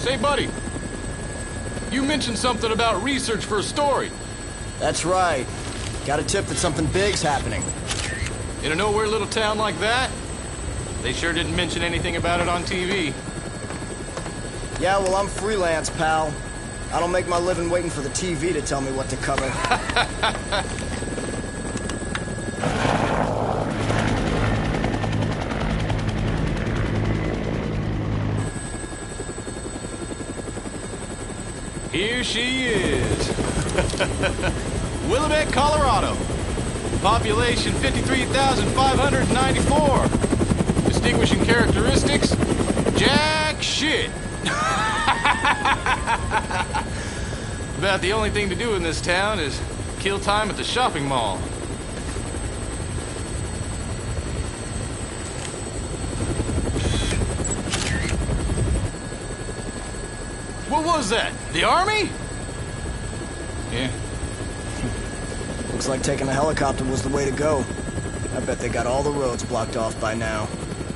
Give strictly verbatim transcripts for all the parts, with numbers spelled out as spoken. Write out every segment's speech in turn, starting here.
Say, buddy, you mentioned something about research for a story. That's right. Got a tip that something big's happening. In a nowhere little town like that? They sure didn't mention anything about it on T V. Yeah, well, I'm freelance, pal. I don't make my living waiting for the T V to tell me what to cover. Here she is. Willamette, Colorado. Population fifty-three thousand five hundred ninety-four. Distinguishing characteristics, jack shit. About the only thing to do in this town is kill time at the shopping mall. What was that? The army? Yeah. Looks like taking a helicopter was the way to go. I bet they got all the roads blocked off by now.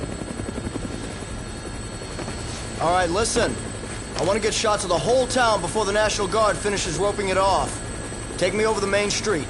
All right, listen. I want to get shots of the whole town before the National Guard finishes roping it off. Take me over the main street.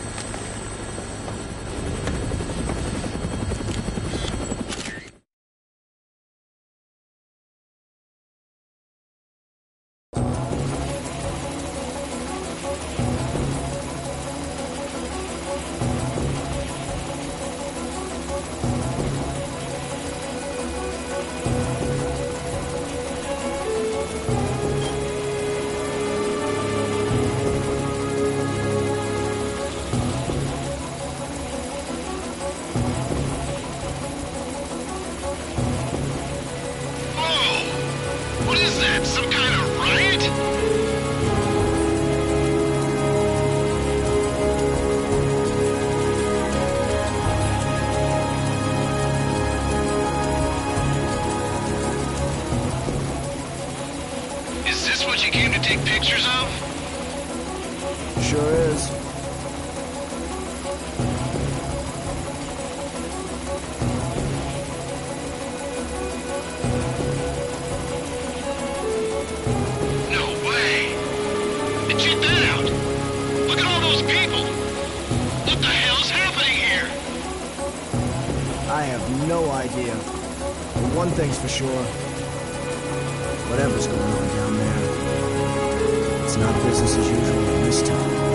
What is that? Some kind of riot? Is this what you came to take pictures of? Sure is. Check that out! Look at all those people! What the hell's happening here? I have no idea. But one thing's for sure. Whatever's going on down there, it's not business as usual in this town.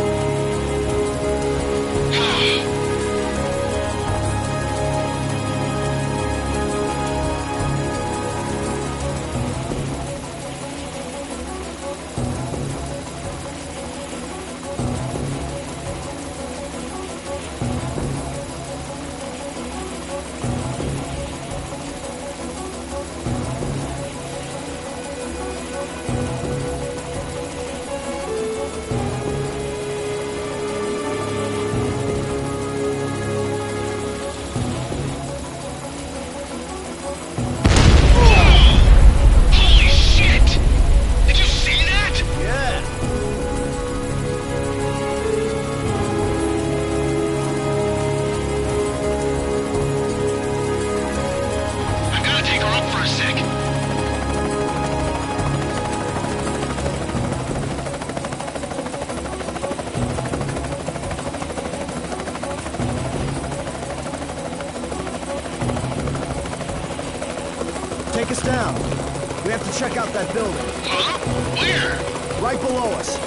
Take us down. We have to check out that building. Huh? Where? Right below us.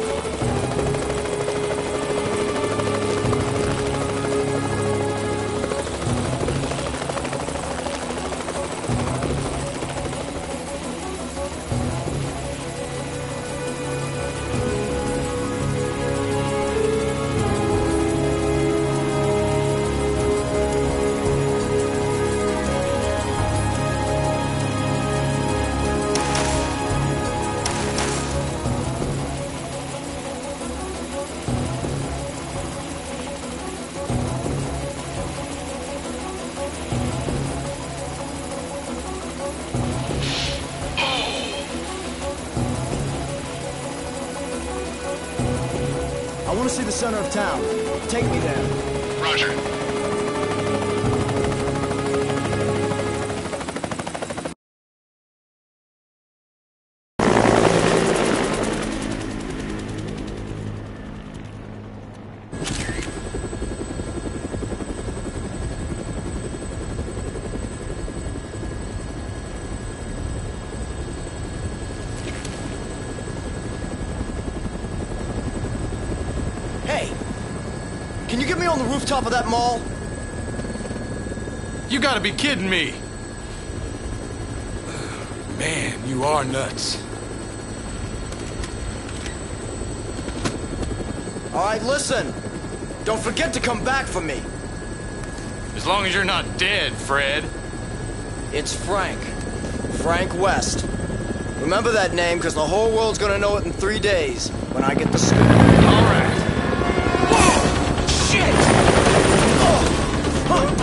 I want to see the center of town. Take me there. Roger. on the rooftop of that mall? You gotta be kidding me! Man, you are nuts. All right, listen. Don't forget to come back for me. As long as you're not dead, Fred. It's Frank. Frank West. Remember that name, because the whole world's gonna know it in three days when I get the scoop. All right. Whoa! Shit! Oh! Huh!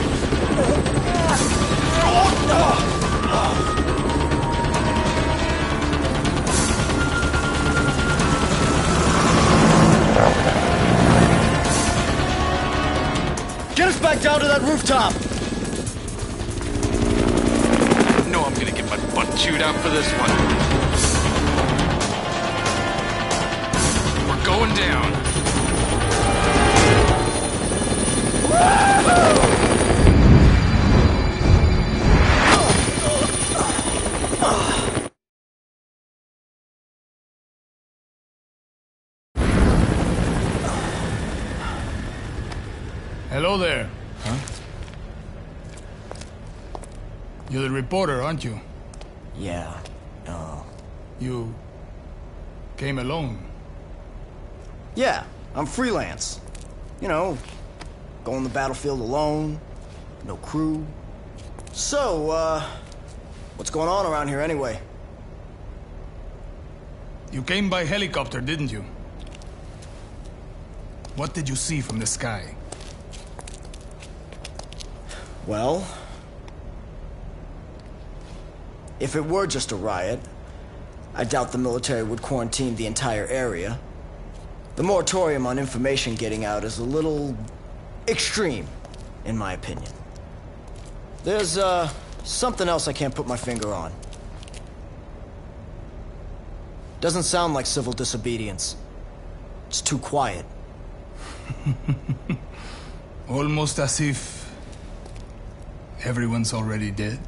Get us back down to that rooftop! I know I'm gonna get my butt chewed out for this one. We're going down. Hello there. Huh? You're the reporter, aren't you? Yeah. Uh... You came alone. Yeah, I'm freelance. You know, go on the battlefield alone, no crew. So, uh, what's going on around here anyway? You came by helicopter, didn't you? What did you see from the sky? Well, if it were just a riot, I doubt the military would quarantine the entire area. The moratorium on information getting out is a little extreme, in my opinion. There's, uh, something else I can't put my finger on. Doesn't sound like civil disobedience. It's too quiet. Almost as if everyone's already dead.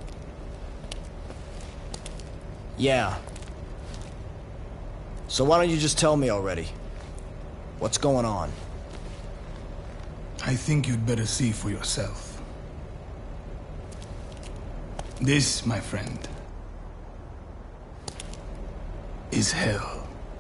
Yeah. So why don't you just tell me already? What's going on? I think you'd better see for yourself. This, my friend, is hell.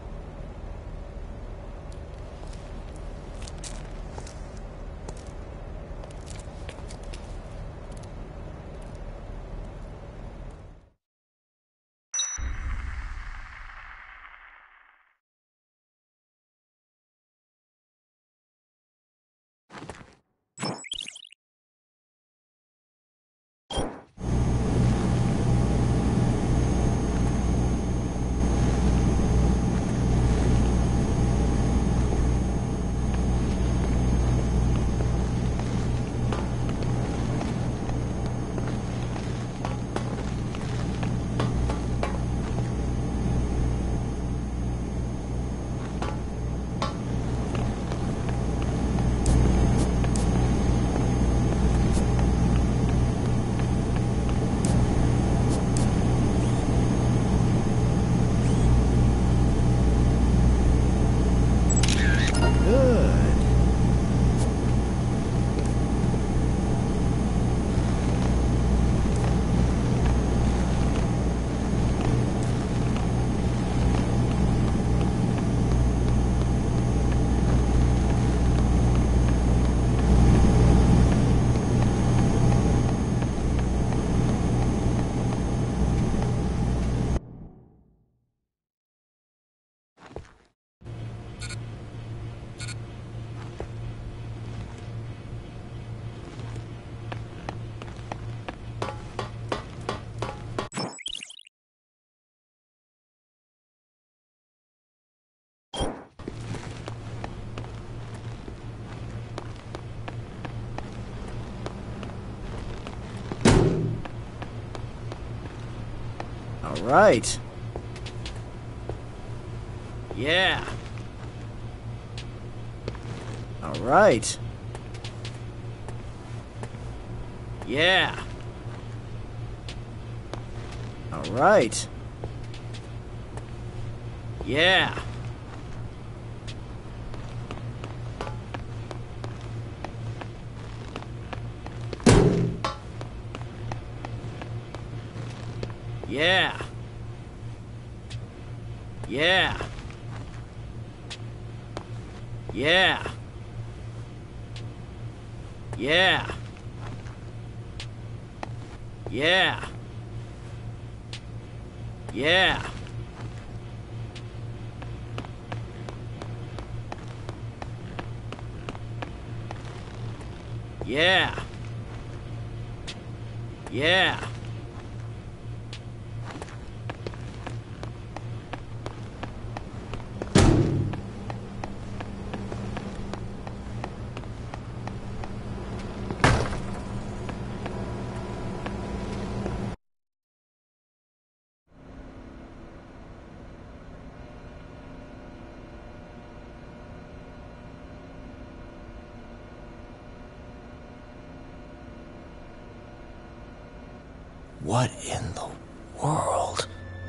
All right. Yeah. All right. Yeah. All right. Yeah. Yeah. Yeah. Yeah. Yeah. Yeah. Yeah. Yeah. Yeah. What in the world?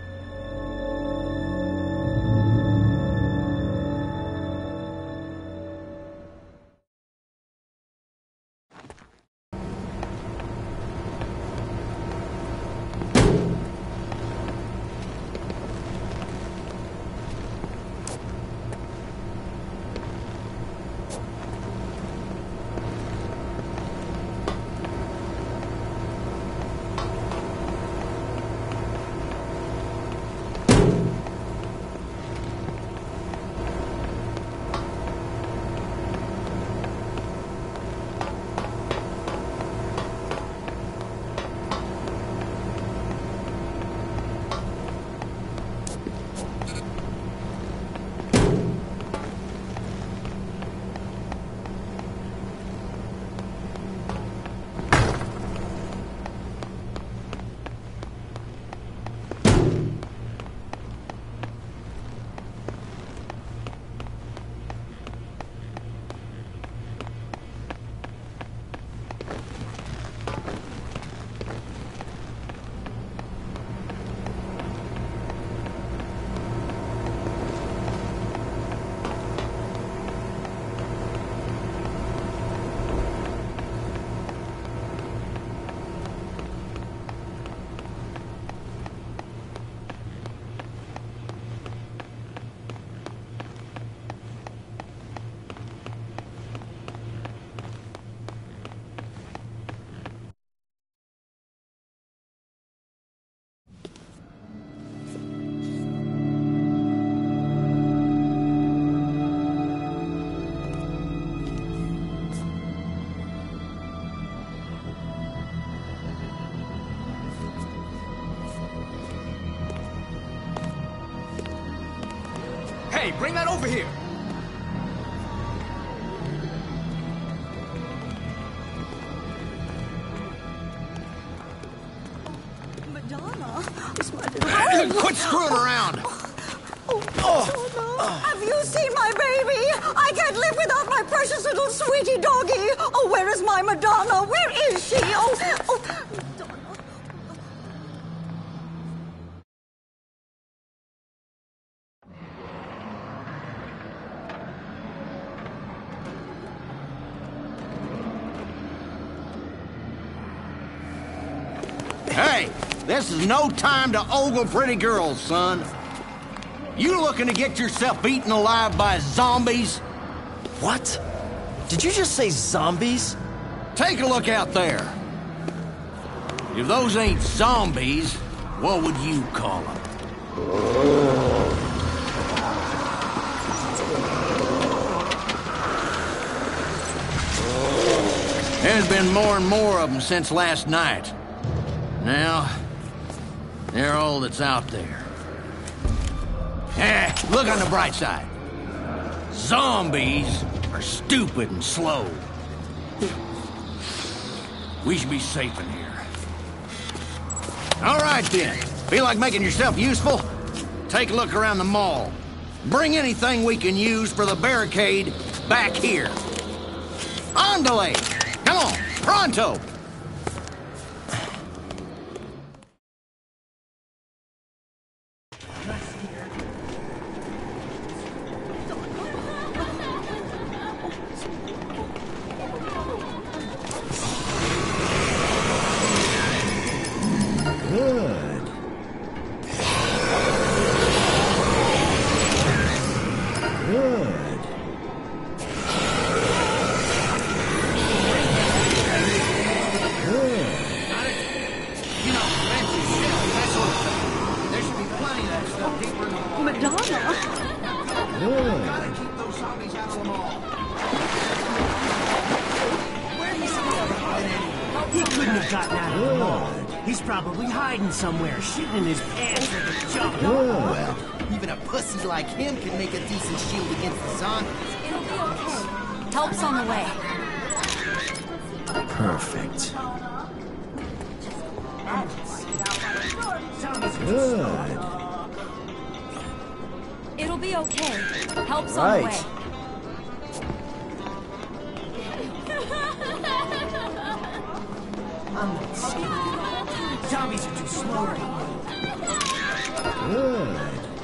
Hey, bring that over here! Madonna, it's my little... Quit screwing around! Oh, Madonna, have you seen my baby? I can't live without my precious little sweetie doggy. Oh, where is my Madonna? Where is she? Oh, oh, Madonna. Hey, this is no time to ogle pretty girls, son. You looking to get yourself eaten alive by zombies? What? Did you just say zombies? Take a look out there. If those ain't zombies, what would you call them? There's been more and more of them since last night. Now, they're all that's out there. Eh, look on the bright side. Zombies are stupid and slow. We should be safe in here. All right, then. Feel like making yourself useful? Take a look around the mall. Bring anything we can use for the barricade back here. Andale! Come on, pronto! Good. He couldn't have gotten out of the mall. He's probably hiding somewhere, shitting in his pants with a jump. Well, even a pussy like him can make a decent shield against the zombies. It'll be okay. Help's on the way. Perfect. Good. It'll be okay. Help's Right. on the way. I'm not scared. Zombies are too slow to me. Good.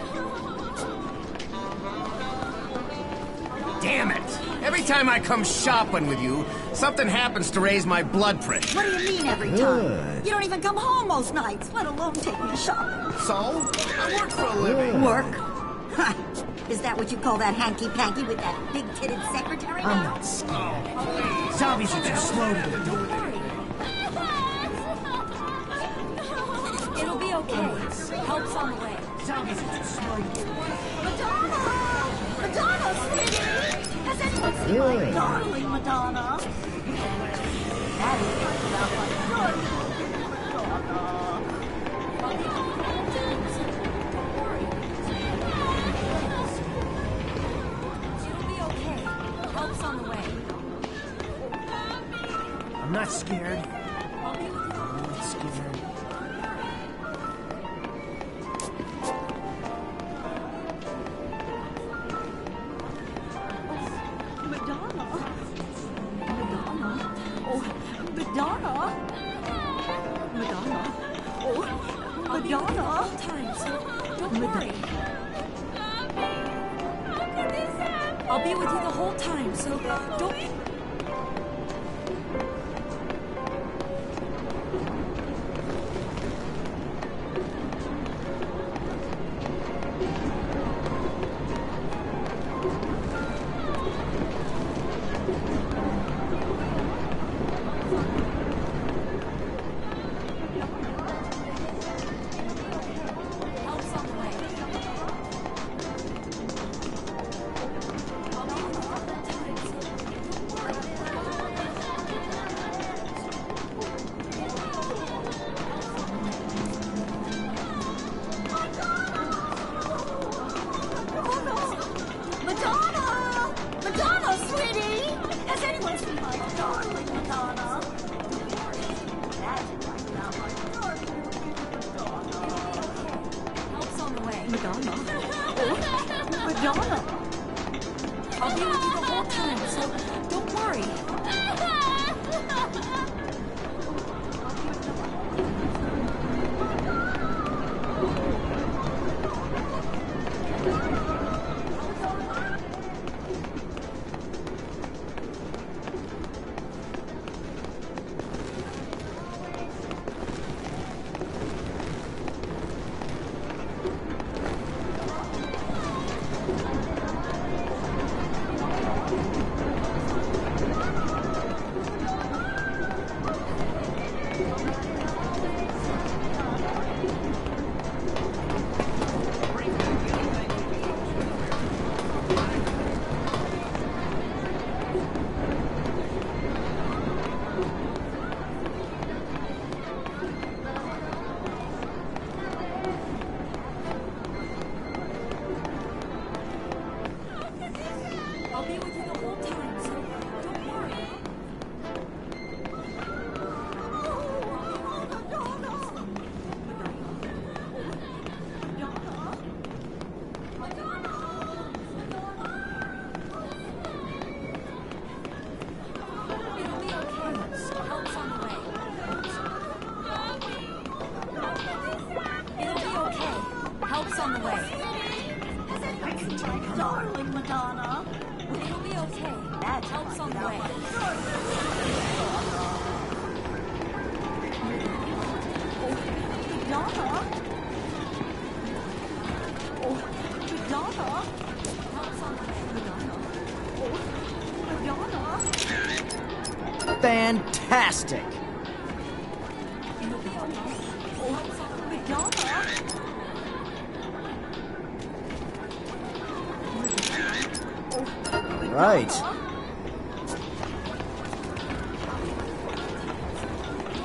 Damn it! Every time I come shopping with you, something happens to raise my blood pressure. What do you mean every time? Good. You don't even come home most nights, let alone take me shopping. So? I work for a living. Work? Ha! Is that what you call that hanky-panky with that big-titted secretary I'm now? not scared. Zombies are too slow to me. Don't worry. It'll be okay. Help's on the way. Zombies are too slow to me. Madonna! Madonna, sweetie! Has anyone seen my Yeah. darling Madonna? That is about my good Madonna. It'll be okay. Help's on the way. I'm not scared. I'll be with you. I'm not scared. Madonna? Madonna? Oh, Madonna? Madonna? Oh, Madonna? Times. Don't worry. I'll be with you the whole time, so don't... Help's on the way. I'll be with you the whole time, so don't worry. Madonna! Madonna, sweetie! Has anyone seen my darling Madonna? That's right now, my darling Madonna. Help's on the way. Madonna? Oh, Madonna! I'll be with you the whole time, so don't worry. I'll be with you the whole time, so don't worry. It'll be okay. Help's on the way. It'll be okay. Help's on the way. Darling Madonna. It'll be okay. That helps on the way. Madonna? Oh, Madonna? Helps on the way. Madonna? Oh, Madonna? Fantastic. It'll be okay. Oh, Madonna? Right.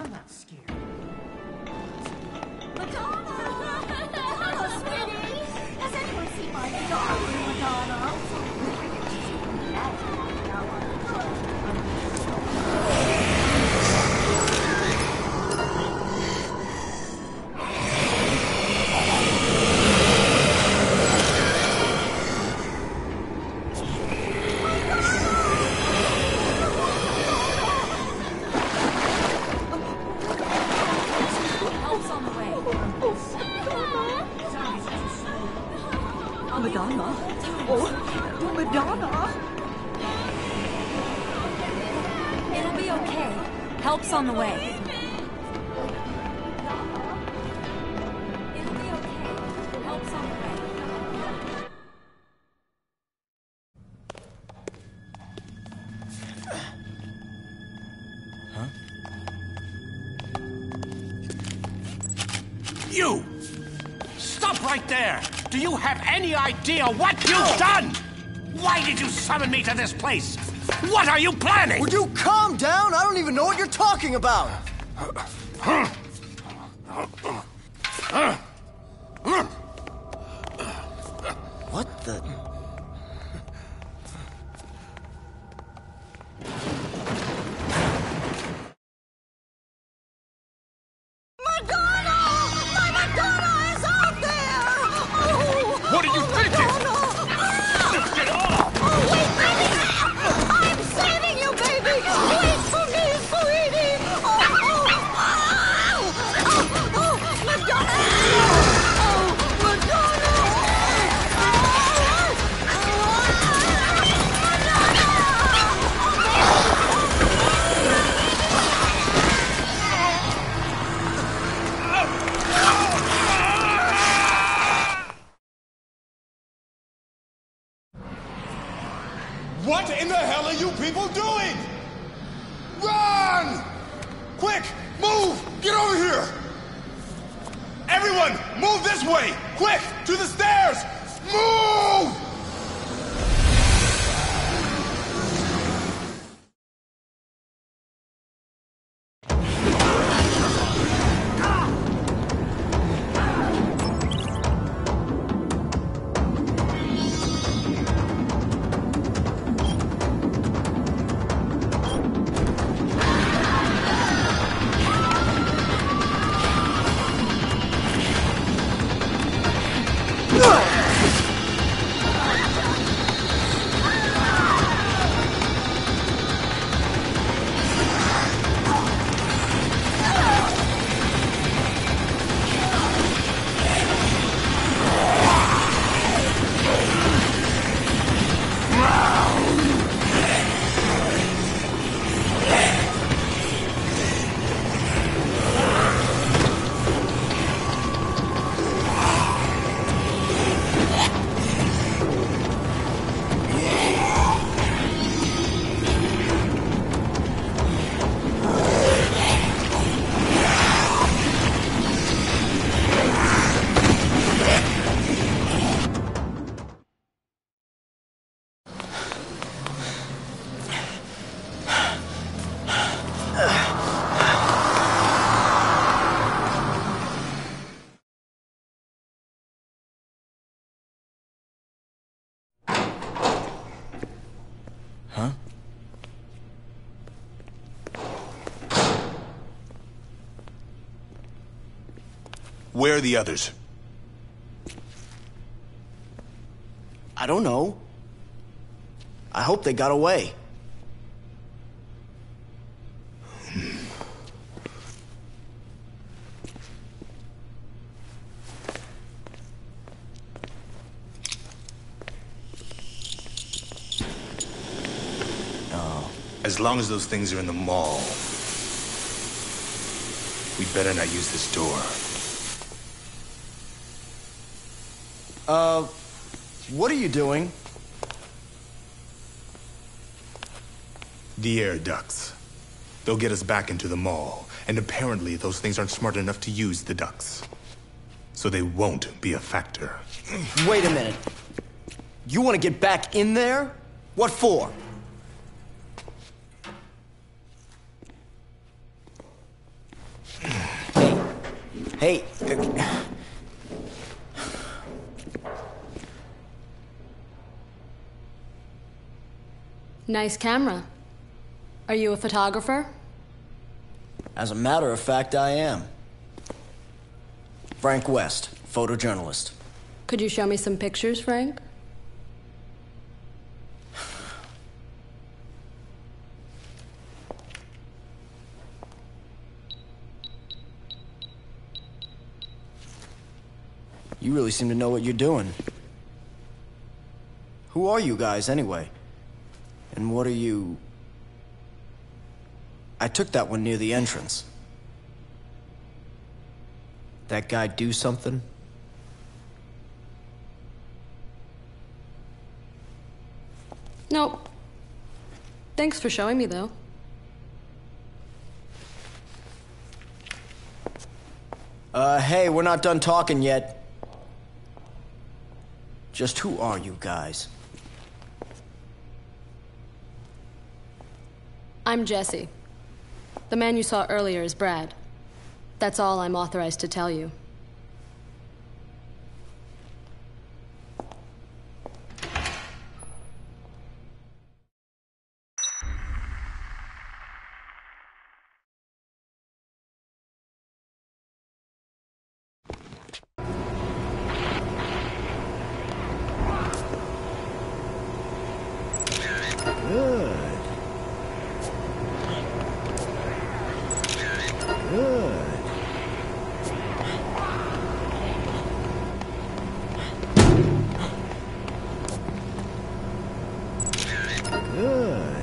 I'm not scared. Madonna! Madonna, sweetie! Has anyone seen my darling Madonna? Madonna? Oh, Madonna! It'll be okay. Help's on the way. It'll be okay. Help's on the way. Huh? You! Stop right there! Do you have any idea what you've done? Why did you summon me to this place? What are you planning? Would you calm down? I don't even know what you're talking about. What the... What are you thinking? Get off! Wait, baby! I'm saving you, baby! Wait for me, sweetie! Oh, oh, oh, oh, oh, Madonna! Oh, Madonna! What in the hell are you people doing? Run! Quick, move! Get over here! Everyone, move this way! Quick, to the stairs! Move! Huh? Where are the others? I don't know. I hope they got away. As long as those things are in the mall, we better not use this door. Uh, what are you doing? The air ducts. They'll get us back into the mall, and apparently those things aren't smart enough to use the ducts. So they won't be a factor. Wait a minute. You want to get back in there? What for? Hey. uh, Nice camera. Are you a photographer? As a matter of fact, I am. Frank West, photojournalist. Could you show me some pictures, Frank? You really seem to know what you're doing. Who are you guys, anyway? And what are you... I took that one near the entrance. That guy do something? Nope. Thanks for showing me, though. Uh, hey, we're not done talking yet. Just who are you guys? I'm Jesse. The man you saw earlier is Brad. That's all I'm authorized to tell you. Good. Good. Good.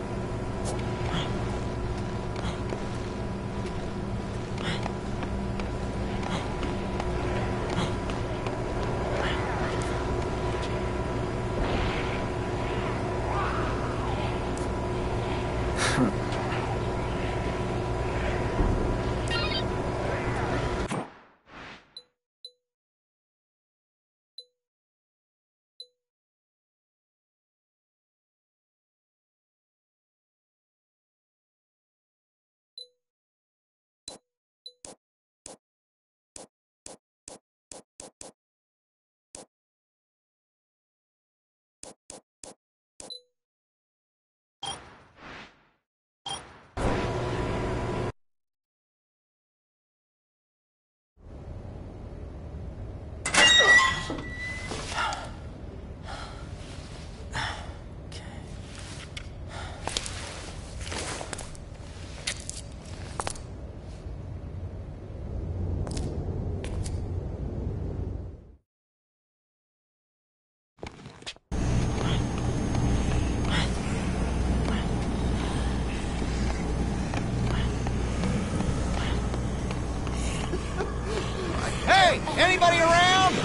Hey, anybody around?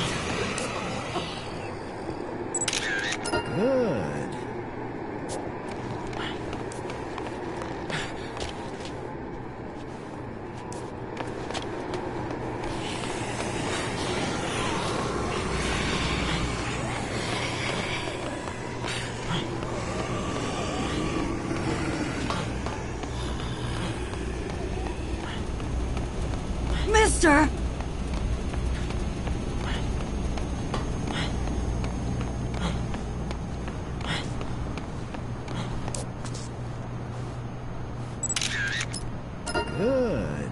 Good. Mister! Good.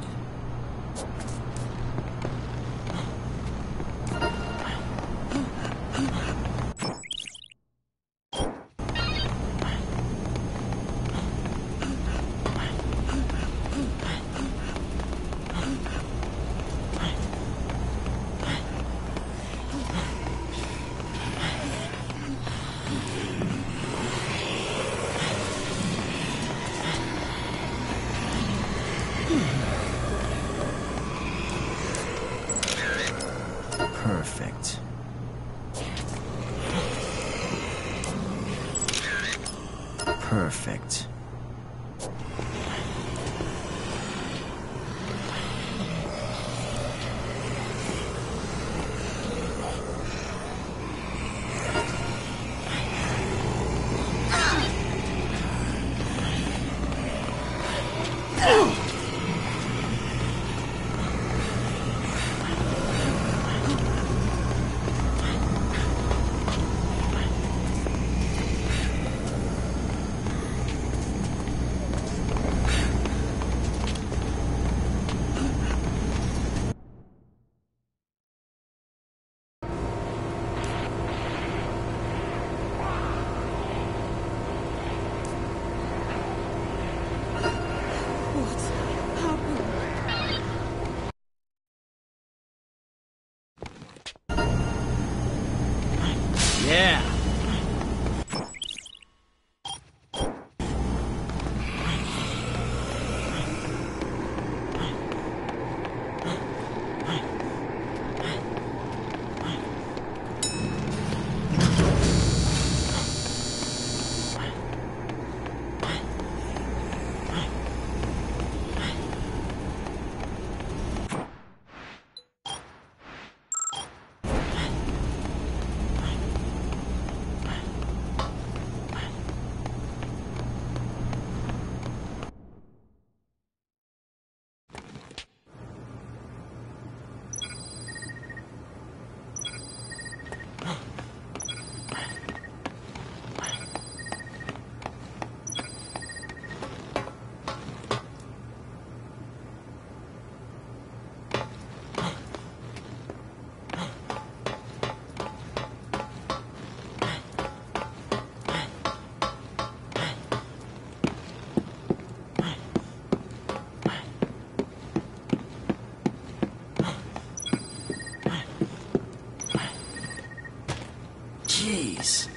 Nice.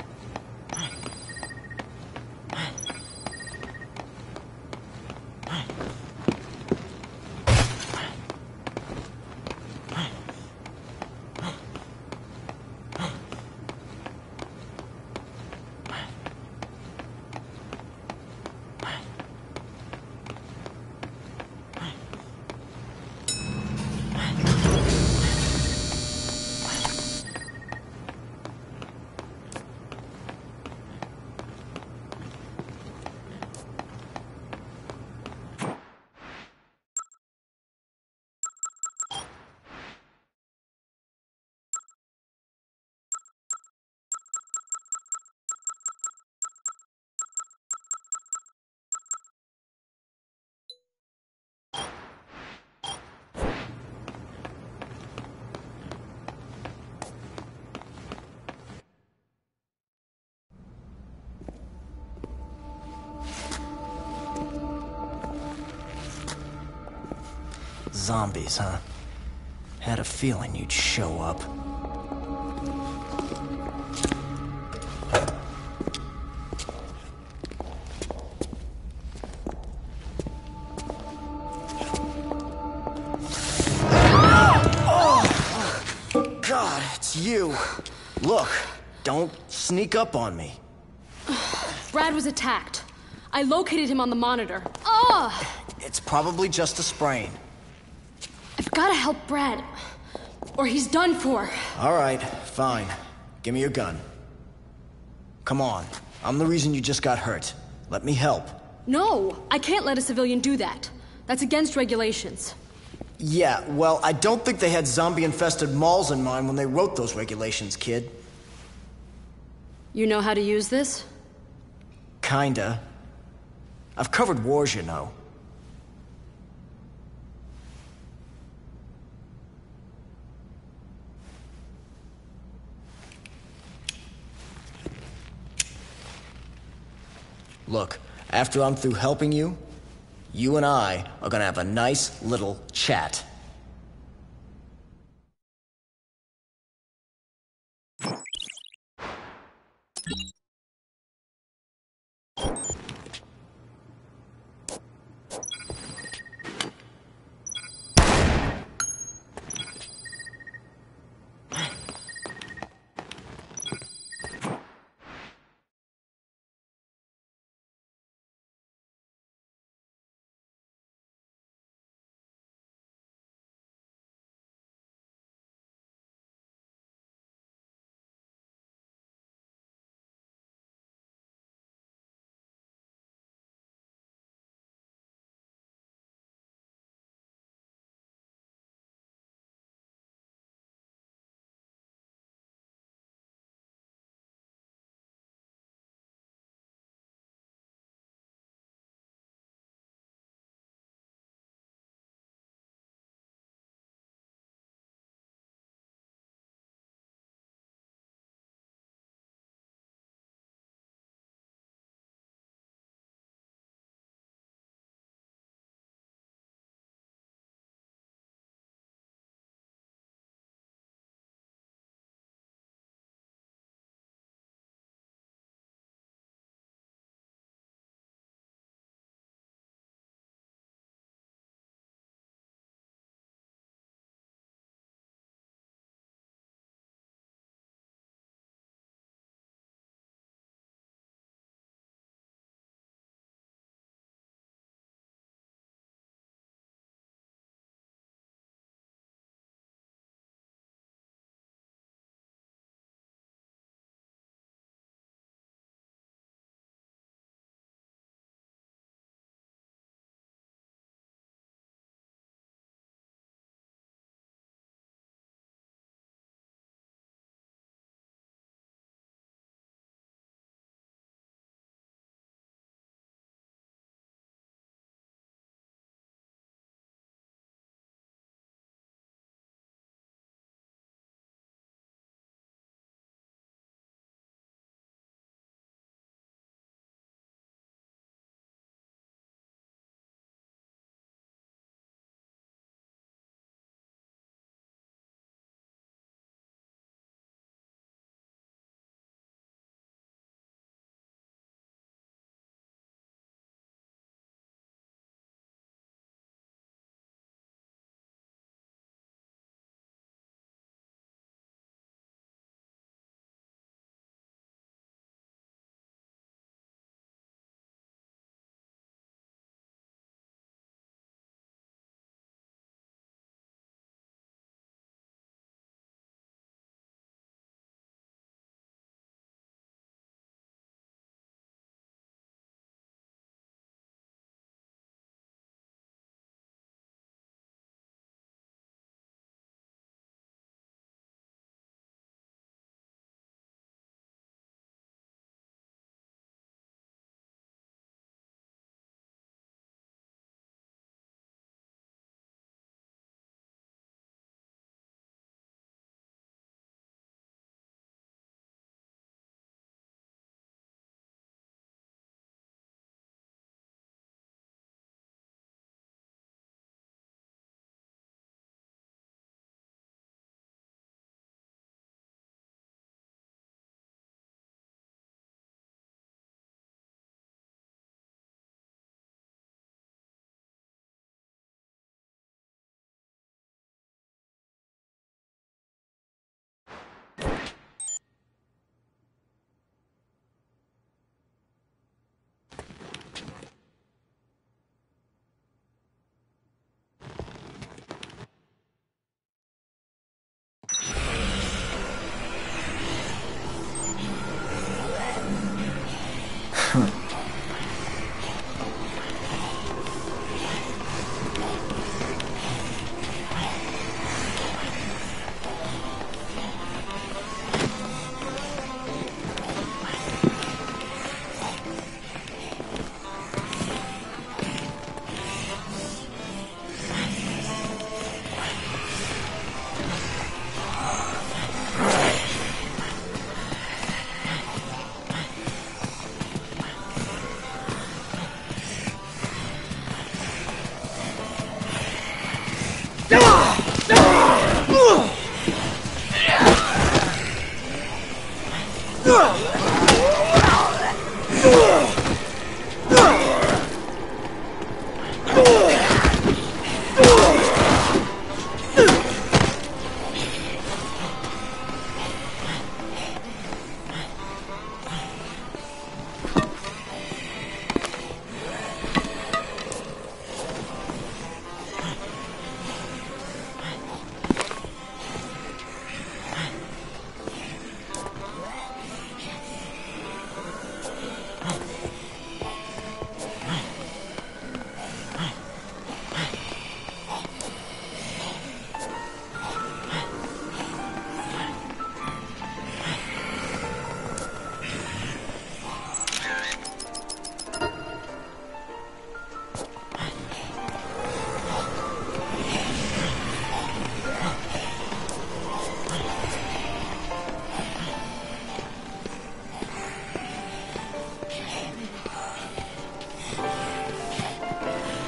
Zombies, huh? Had a feeling you'd show up. Oh, God, it's you. Look, don't sneak up on me. Brad was attacked. I located him on the monitor. Ugh! It's probably just a sprain. I've gotta help Brad, or he's done for. All right, fine. Give me your gun. Come on. I'm the reason you just got hurt. Let me help. No, I can't let a civilian do that. That's against regulations. Yeah, well, I don't think they had zombie-infested malls in mind when they wrote those regulations, kid. You know how to use this? Kinda. I've covered wars, you know. Look, after I'm through helping you, you and I are gonna have a nice little chat.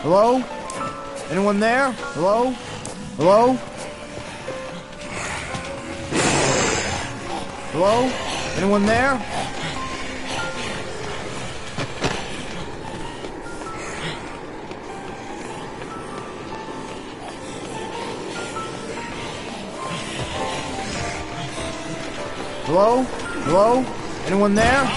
Hello? Anyone there? Hello? Hello? Hello? Anyone there? Hello? Hello? Anyone there?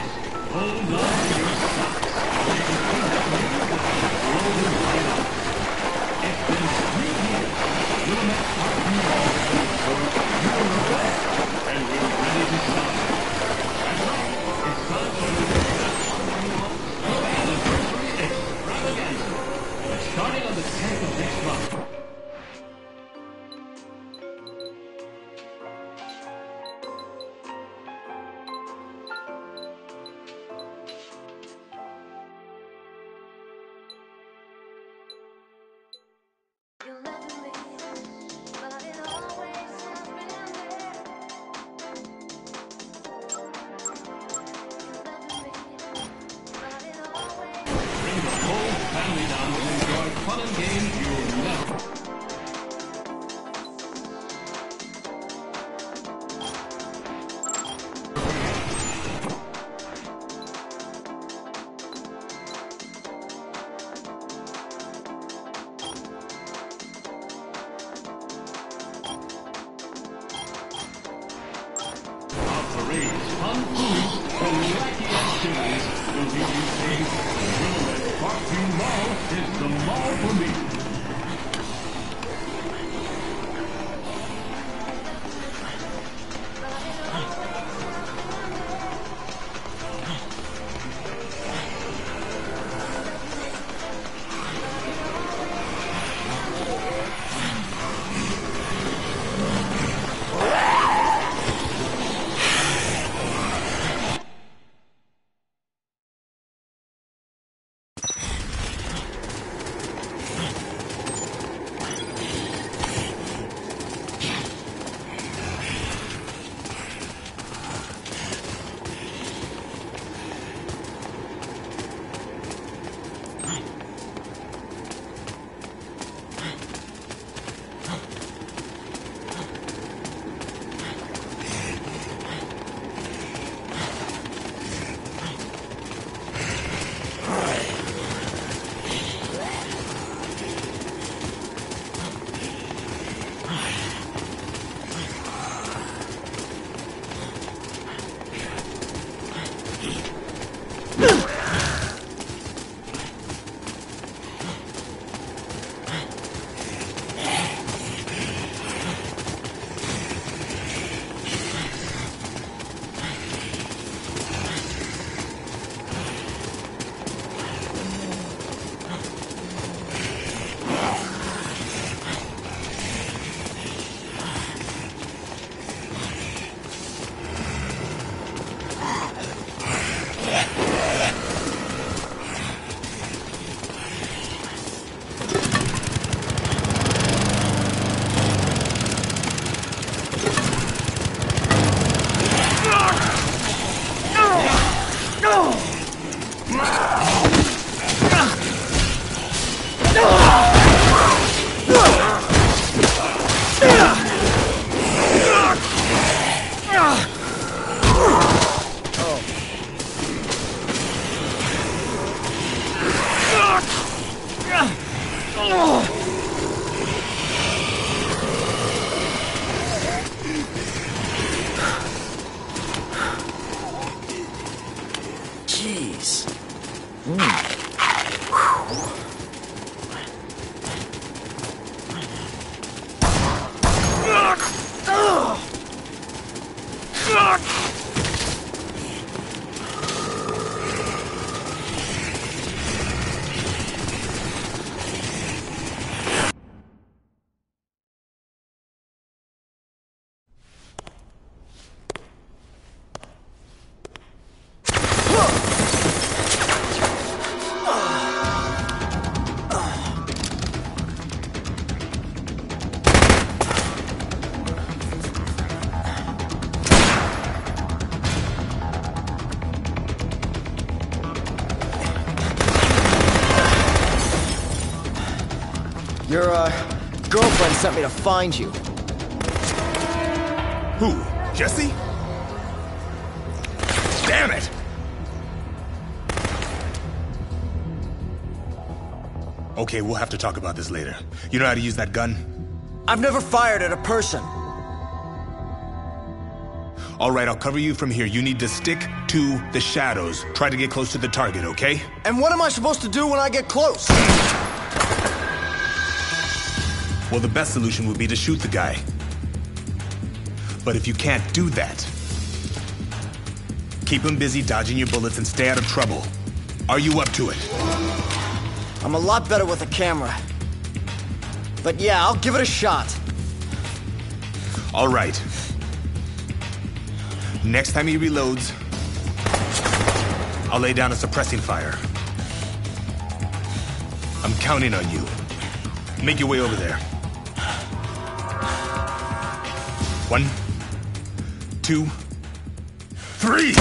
Starting on the tenth of next month. Parades, fun foods, and wacky activities will keep you safe. Remember, Parkview Mall is the mall for me. Your, uh, girlfriend sent me to find you. Who? Jesse? Damn it! Okay, we'll have to talk about this later. You know how to use that gun? I've never fired at a person. All right, I'll cover you from here. You need to stick to the shadows. Try to get close to the target, okay? And what am I supposed to do when I get close? Well, the best solution would be to shoot the guy. But if you can't do that, keep him busy dodging your bullets and stay out of trouble. Are you up to it? I'm a lot better with a camera. But yeah, I'll give it a shot. All right. Next time he reloads, I'll lay down a suppressing fire. I'm counting on you. Make your way over there. One, two, three!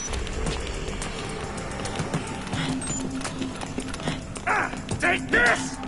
Ah, take this!